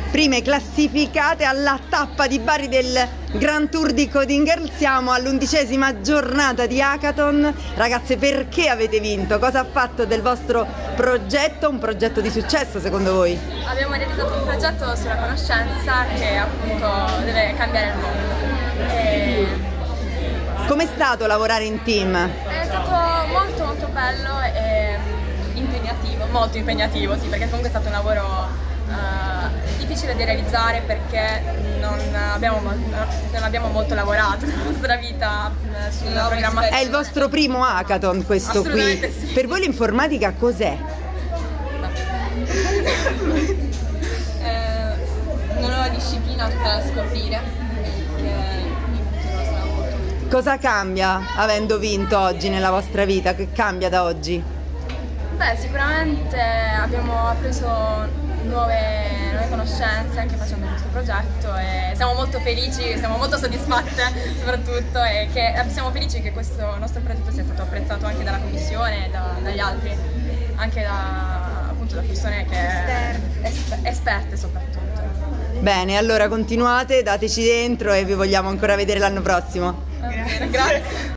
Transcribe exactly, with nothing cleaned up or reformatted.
prime classificate alla tappa di Bari del Grand Tour di Coding Girl. Siamo all'undicesima giornata di Hackathon. Ragazze, perché avete vinto? Cosa ha fatto del vostro progetto un progetto di successo secondo voi? Abbiamo realizzato un progetto sulla conoscenza che appunto deve cambiare il mondo. E... Com'è stato lavorare in team? È stato molto molto bello e impegnativo, molto impegnativo, sì, perché comunque è stato un lavoro uh, difficile da realizzare perché non abbiamo, non abbiamo molto lavorato nella nostra vita uh, sulla no, programmazione. È il vostro primo Hackathon questo qui. Sì. Per voi l'informatica cos'è? È una nuova disciplina da scoprire. Cosa cambia avendo vinto oggi nella vostra vita? Che cambia da oggi? Beh, sicuramente abbiamo appreso nuove, nuove conoscenze anche facendo questo progetto e siamo molto felici, siamo molto soddisfatte soprattutto e che siamo felici che questo nostro progetto sia stato apprezzato anche dalla commissione e da, dagli altri, anche da, appunto, da persone che esper esperte soprattutto. Bene, allora continuate, dateci dentro e vi vogliamo ancora vedere l'anno prossimo. Grazie. Grazie.